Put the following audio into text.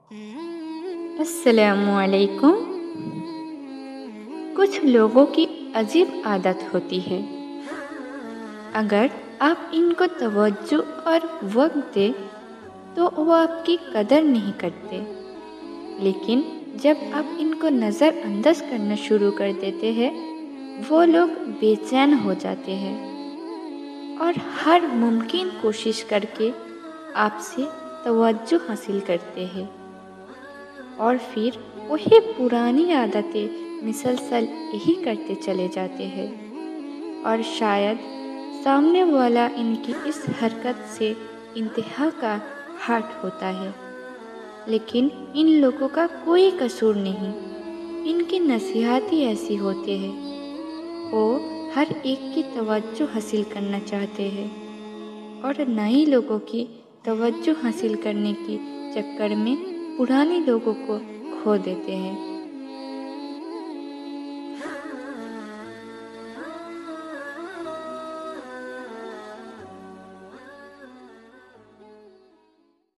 السلام علیکم۔ کچھ لوگوں کی عجیب عادت ہوتی ہے، اگر آپ ان کو توجہ اور وقت دیں تو وہ آپ کی قدر نہیں کرتے، لیکن جب آپ ان کو نظر انداز کرنا شروع کر دیتے ہیں وہ لوگ بے چین ہو جاتے ہیں اور ہر ممکن کوشش کر کے آپ سے توجہ حاصل کرتے ہیں، اور پھر وہی پرانی عادتیں مسلسل یہی کرتے چلے جاتے ہیں، اور شاید سامنے والا ان کی اس حرکت سے انتہا کا ہرٹ ہوتا ہے، لیکن ان لوگوں کا کوئی قصور نہیں، ان کی نصیحت ہی ایسی ہوتی ہے۔ وہ ہر ایک کی توجہ حاصل کرنا چاہتے ہیں اور نئے لوگوں کی توجہ حاصل کرنے کے چکر میں پرانے لوگوں کو کھو دیتے ہیں۔